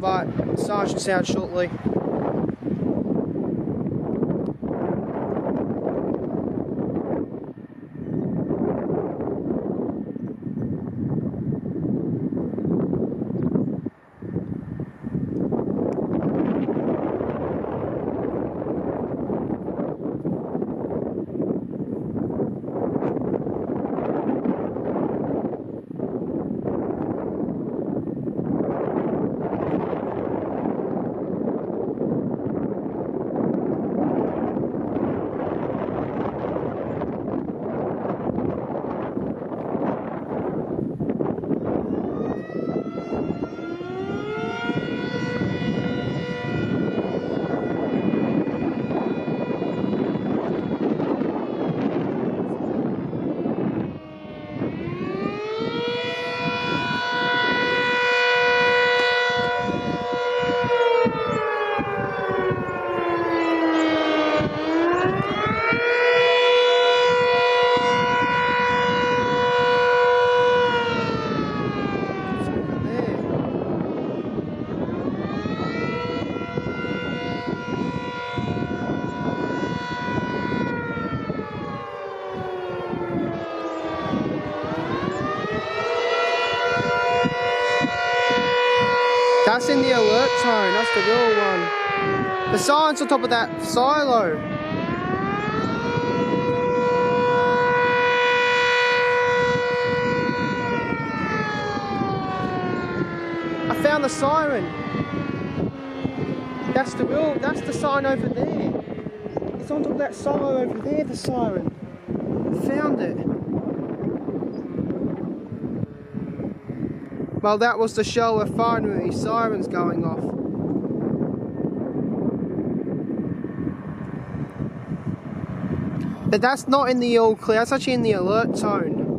but Sergeant sound shortly. That's in the alert tone, that's the real one. The siren's on top of that silo. I found the siren. That's the siren over there. It's on top of that silo over there, the siren. I found it. Well, that was the Shell refinery sirens going off. But that's not in the all clear, that's actually in the alert tone.